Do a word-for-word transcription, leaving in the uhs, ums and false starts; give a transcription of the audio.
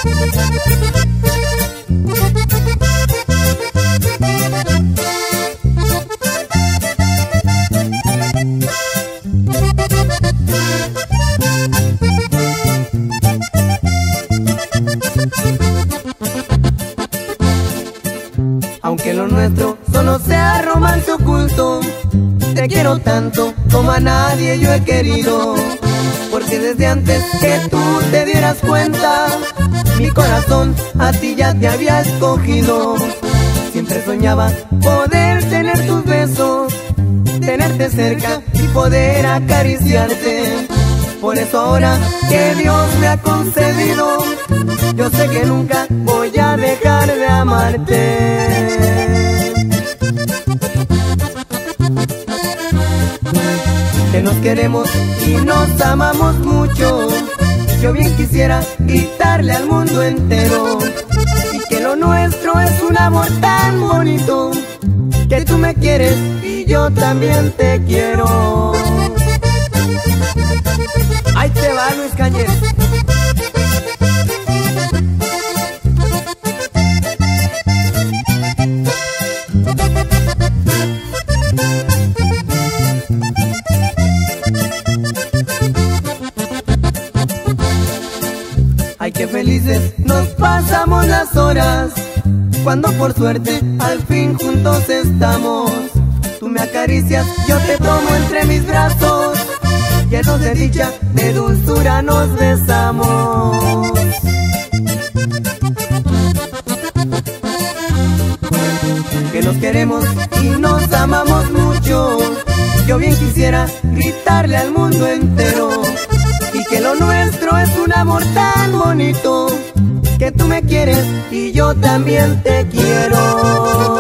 Aunque lo nuestro solo sea romance oculto, te quiero tanto como a nadie yo he querido. Porque desde antes que tú te dieras cuenta, mi corazón a ti ya te había escogido. Siempre soñaba poder tener tus besos, tenerte cerca y poder acariciarte. Por eso ahora que Dios me ha concedido, yo sé que nunca voy a dejar de amarte. Que nos queremos y nos amamos mucho, yo bien quisiera gritarle al mundo entero. Y que lo nuestro es un amor tan bonito, que tú me quieres y yo también te quiero. Ahí te va Luis Cañez. Ay, qué felices nos pasamos las horas, cuando por suerte al fin juntos estamos. Tú me acaricias, yo te tomo entre mis brazos, llenos de dicha, de dulzura nos besamos. Que nos queremos y nos amamos mucho, yo bien quisiera gritarle al mundo entero. Y que lo nuestro es un amor tan bonito, que tú me quieres y yo también te quiero.